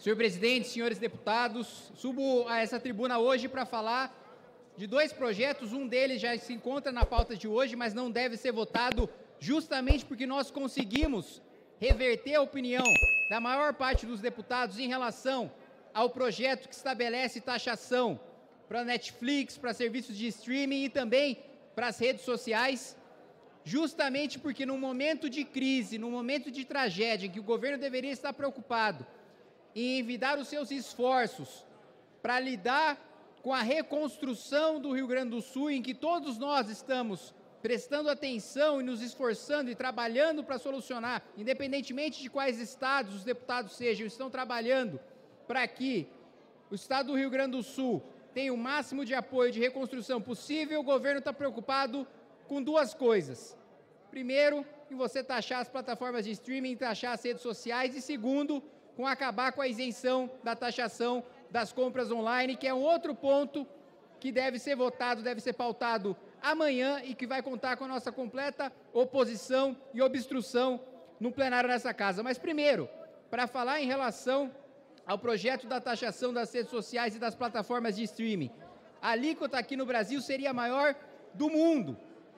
Senhor presidente, senhores deputados, subo a essa tribuna hoje para falar de dois projetos. Um deles já se encontra na pauta de hoje, mas não deve ser votado justamente porque nós conseguimos reverter a opinião da maior parte dos deputados em relação ao projeto que estabelece taxação para Netflix, para serviços de streaming e também para as redes sociais, justamente porque num momento de crise, num momento de tragédia, em que o governo deveria estar preocupado em envidar os seus esforços para lidar com a reconstrução do Rio Grande do Sul, em que todos nós estamos prestando atenção e nos esforçando e trabalhando para solucionar, independentemente de quais estados os deputados sejam, estão trabalhando para que o estado do Rio Grande do Sul tenha o máximo de apoio de reconstrução possível. O governo está preocupado com duas coisas. Primeiro, em você taxar as plataformas de streaming, taxar as redes sociais, e segundo, com acabar com a isenção da taxação das compras online, que é um outro ponto que deve ser votado, deve ser pautado amanhã e que vai contar com a nossa completa oposição e obstrução no plenário dessa casa. Mas primeiro, para falar em relação ao projeto da taxação das redes sociais e das plataformas de streaming, a alíquota aqui no Brasil seria a maior do mundo,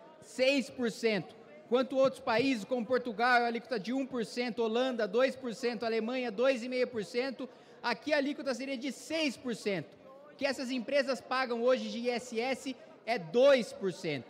6%. Enquanto outros países, como Portugal, a alíquota de 1%, Holanda, 2%, Alemanha, 2,5%, aqui a alíquota seria de 6%. O que essas empresas pagam hoje de ISS é 2%.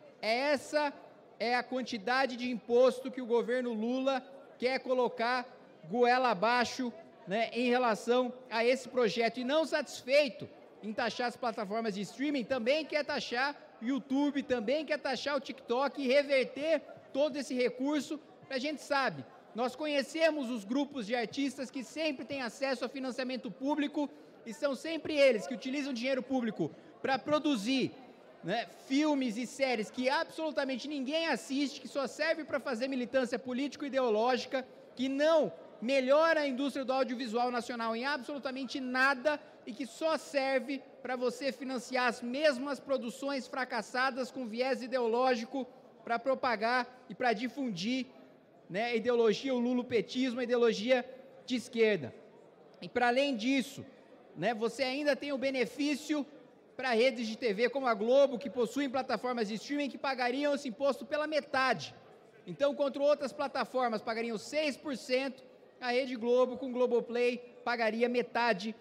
Essa é a quantidade de imposto que o governo Lula quer colocar goela abaixo, né, em relação a esse projeto. E não satisfeito em taxar as plataformas de streaming, também quer taxar o YouTube, também quer taxar o TikTok e reverter todo esse recurso. A gente sabe, nós conhecemos os grupos de artistas que sempre têm acesso a financiamento público e são sempre eles que utilizam dinheiro público para produzir, né, filmes e séries que absolutamente ninguém assiste, que só serve para fazer militância político-ideológica, que não melhora a indústria do audiovisual nacional em absolutamente nada e que só serve para você financiar as mesmas produções fracassadas com viés ideológico para propagar e para difundir, né, a ideologia, o lulopetismo, a ideologia de esquerda. E para além disso, né, você ainda tem o benefício para redes de TV como a Globo, que possuem plataformas de streaming que pagariam esse imposto pela metade. Então, contra outras plataformas pagariam 6%, a Rede Globo com Globoplay pagaria metade,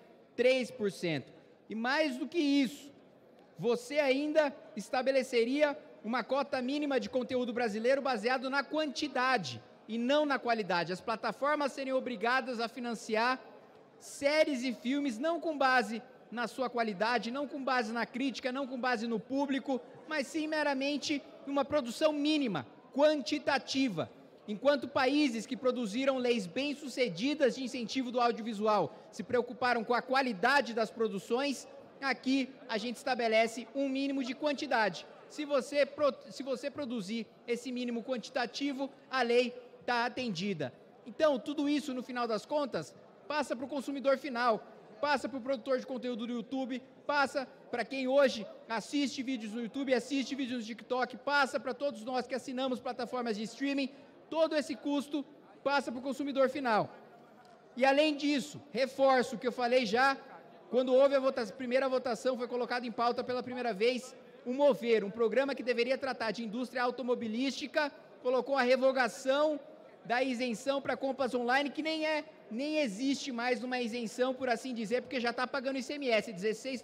3%. E mais do que isso, você ainda estabeleceria uma cota mínima de conteúdo brasileiro baseado na quantidade e não na qualidade. As plataformas seriam obrigadas a financiar séries e filmes não com base na sua qualidade, não com base na crítica, não com base no público, mas sim meramente numa produção mínima, quantitativa. Enquanto países que produziram leis bem-sucedidas de incentivo do audiovisual se preocuparam com a qualidade das produções, aqui a gente estabelece um mínimo de quantidade. Se você produzir esse mínimo quantitativo, a lei está atendida. Então, tudo isso, no final das contas, passa para o consumidor final, passa para o produtor de conteúdo do YouTube, passa para quem hoje assiste vídeos no YouTube, assiste vídeos no TikTok, passa para todos nós que assinamos plataformas de streaming. Todo esse custo passa para o consumidor final. E além disso, reforço o que eu falei já, quando houve a primeira votação, foi colocado em pauta pela primeira vez o Mover, um programa que deveria tratar de indústria automobilística, colocou a revogação da isenção para compras online, que nem existe mais uma isenção, por assim dizer, porque já está pagando ICMS,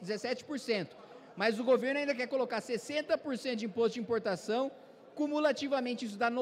17%. Mas o governo ainda quer colocar 60% de imposto de importação, cumulativamente isso dá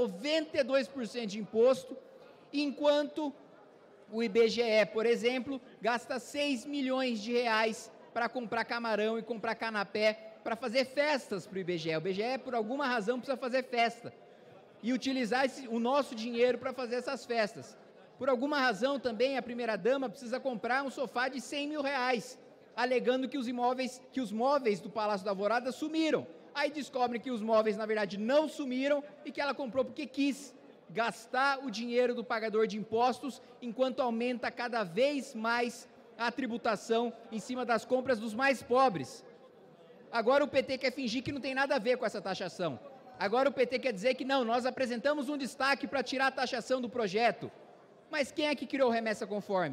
92% de imposto, enquanto o IBGE, por exemplo, gasta 6 milhões de reais para comprar camarão e comprar canapé, para fazer festas para o IBGE. O IBGE, por alguma razão, precisa fazer festa e utilizar o nosso dinheiro para fazer essas festas. Por alguma razão também a primeira-dama precisa comprar um sofá de 100 mil reais, alegando que os móveis do Palácio da Alvorada sumiram. Aí descobrem que os móveis, na verdade, não sumiram e que ela comprou porque quis gastar o dinheiro do pagador de impostos, enquanto aumenta cada vez mais a tributação em cima das compras dos mais pobres. Agora o PT quer fingir que não tem nada a ver com essa taxação. Agora o PT quer dizer que não, nós apresentamos um destaque para tirar a taxação do projeto. Mas quem é que criou remessa conforme?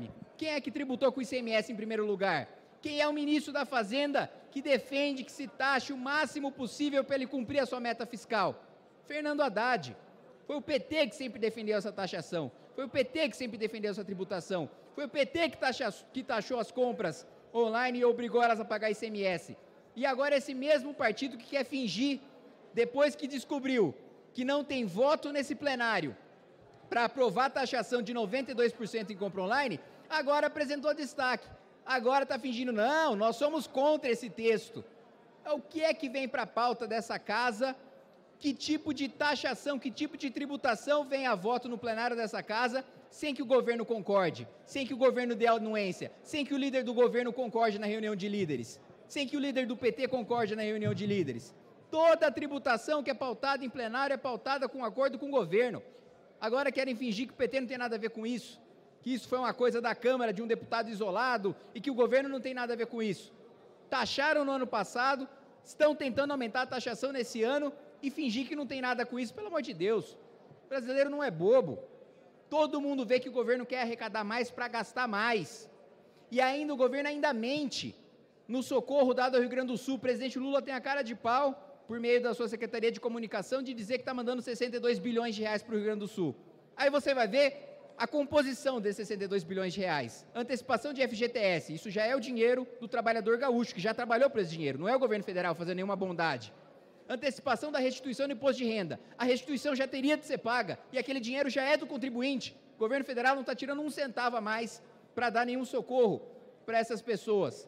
Quem é que tributou com o ICMS em primeiro lugar? Quem é o ministro da Fazenda que defende que se taxe o máximo possível para ele cumprir a sua meta fiscal? Fernando Haddad. Foi o PT que sempre defendeu essa taxação. Foi o PT que sempre defendeu essa tributação. Foi o PT que taxou as compras online e obrigou elas a pagar ICMS. E agora esse mesmo partido que quer fingir, depois que descobriu que não tem voto nesse plenário para aprovar a taxação de 92% em compra online, agora apresentou destaque. Agora está fingindo, não, nós somos contra esse texto. O que é que vem para a pauta dessa casa? Que tipo de taxação, que tipo de tributação vem a voto no plenário dessa casa sem que o governo concorde, sem que o governo dê anuência, sem que o líder do governo concorde na reunião de líderes, sem que o líder do PT concorde na reunião de líderes? Toda a tributação que é pautada em plenário é pautada com acordo com o governo. Agora querem fingir que o PT não tem nada a ver com isso, que isso foi uma coisa da Câmara, de um deputado isolado, e que o governo não tem nada a ver com isso. Taxaram no ano passado, estão tentando aumentar a taxação nesse ano e fingir que não tem nada com isso, pelo amor de Deus. O brasileiro não é bobo. Todo mundo vê que o governo quer arrecadar mais para gastar mais. E ainda o governo ainda mente no socorro dado ao Rio Grande do Sul. O presidente Lula tem a cara de pau, por meio da sua Secretaria de Comunicação, de dizer que está mandando 62 bilhões de reais para o Rio Grande do Sul. Aí você vai ver a composição desses 62 bilhões de reais. Antecipação de FGTS, isso já é o dinheiro do trabalhador gaúcho, que já trabalhou por esse dinheiro, não é o governo federal fazendo nenhuma bondade. Antecipação da restituição do imposto de renda, a restituição já teria de ser paga, e aquele dinheiro já é do contribuinte. O governo federal não está tirando um centavo a mais para dar nenhum socorro para essas pessoas.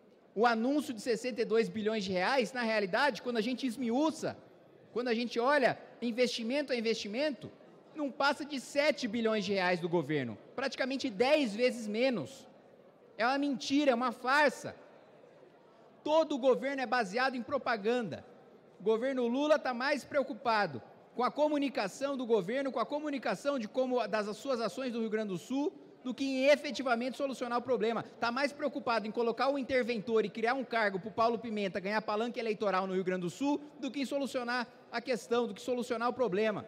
O anúncio de 62 bilhões de reais, na realidade, quando a gente esmiuça, quando a gente olha investimento a investimento, não passa de 7 bilhões de reais do governo, praticamente 10 vezes menos. É uma mentira, é uma farsa. Todo o governo é baseado em propaganda. O governo Lula está mais preocupado com a comunicação do governo, com a comunicação das suas ações do Rio Grande do Sul, do que em efetivamente solucionar o problema. Está mais preocupado em colocar um interventor e criar um cargo para o Paulo Pimenta ganhar palanque eleitoral no Rio Grande do Sul, do que em solucionar a questão, do que solucionar o problema.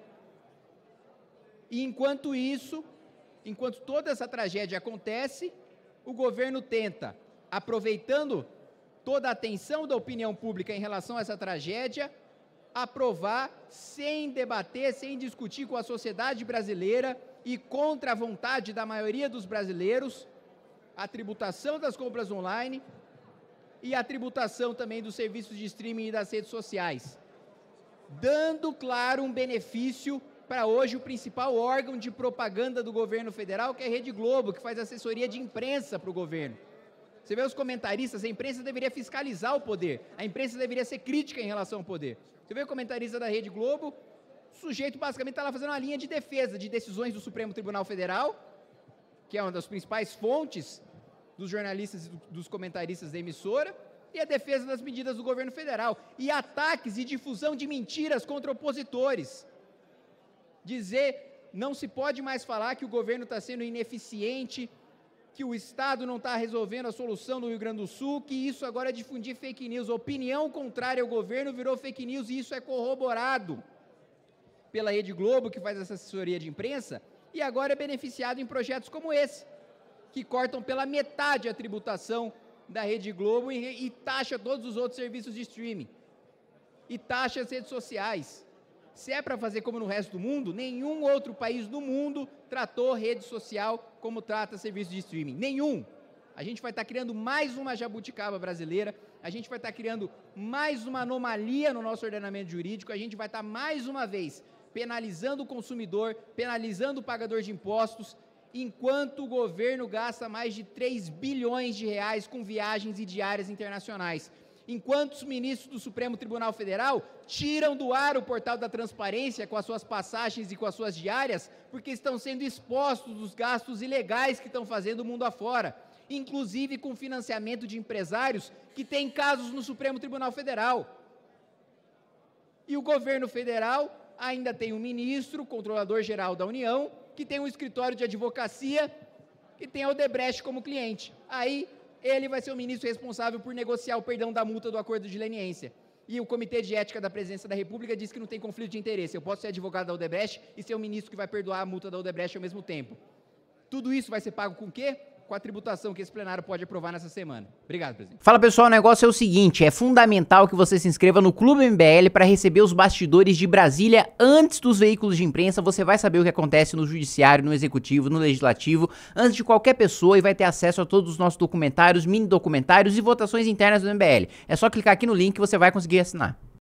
E enquanto isso, enquanto toda essa tragédia acontece, o governo tenta, aproveitando toda a atenção da opinião pública em relação a essa tragédia, aprovar sem debater, sem discutir com a sociedade brasileira e contra a vontade da maioria dos brasileiros, a tributação das compras online e a tributação também dos serviços de streaming e das redes sociais, dando, claro, um benefício para hoje o principal órgão de propaganda do governo federal, que é a Rede Globo, que faz assessoria de imprensa para o governo. Você vê os comentaristas, a imprensa deveria fiscalizar o poder, a imprensa deveria ser crítica em relação ao poder. Você vê o comentarista da Rede Globo, o sujeito basicamente está lá fazendo uma linha de defesa de decisões do Supremo Tribunal Federal, que é uma das principais fontes dos jornalistas e dos comentaristas da emissora, e a defesa das medidas do governo federal, e ataques e difusão de mentiras contra opositores. Dizer, não se pode mais falar que o governo está sendo ineficiente, que o Estado não está resolvendo a solução do Rio Grande do Sul, que isso agora é difundir fake news. A opinião contrária ao governo virou fake news e isso é corroborado pela Rede Globo, que faz essa assessoria de imprensa, e agora é beneficiado em projetos como esse, que cortam pela metade a tributação da Rede Globo e taxa todos os outros serviços de streaming, e taxa as redes sociais. Se é para fazer como no resto do mundo, nenhum outro país do mundo tratou rede social como trata serviço de streaming. Nenhum. A gente vai estar criando mais uma jabuticaba brasileira, a gente vai estar criando mais uma anomalia no nosso ordenamento jurídico, a gente vai estar mais uma vez penalizando o consumidor, penalizando o pagador de impostos, enquanto o governo gasta mais de 3 bilhões de reais com viagens e diárias internacionais. Enquanto os ministros do Supremo Tribunal Federal tiram do ar o portal da transparência com as suas passagens e com as suas diárias, porque estão sendo expostos dos gastos ilegais que estão fazendo mundo afora, inclusive com financiamento de empresários que têm casos no Supremo Tribunal Federal. E o governo federal ainda tem um ministro, controlador-geral da União, que tem um escritório de advocacia, que tem a Odebrecht como cliente. Aí ele vai ser o ministro responsável por negociar o perdão da multa do acordo de leniência. E o Comitê de Ética da Presidência da República diz que não tem conflito de interesse. Eu posso ser advogado da Odebrecht e ser o ministro que vai perdoar a multa da Odebrecht ao mesmo tempo. Tudo isso vai ser pago com o quê? com a tributação que esse plenário pode aprovar nessa semana. Obrigado, presidente. Fala pessoal, o negócio é o seguinte, é fundamental que você se inscreva no Clube MBL para receber os bastidores de Brasília antes dos veículos de imprensa. Você vai saber o que acontece no judiciário, no executivo, no legislativo, antes de qualquer pessoa, e vai ter acesso a todos os nossos documentários, mini documentários e votações internas do MBL. É só clicar aqui no link que você vai conseguir assinar.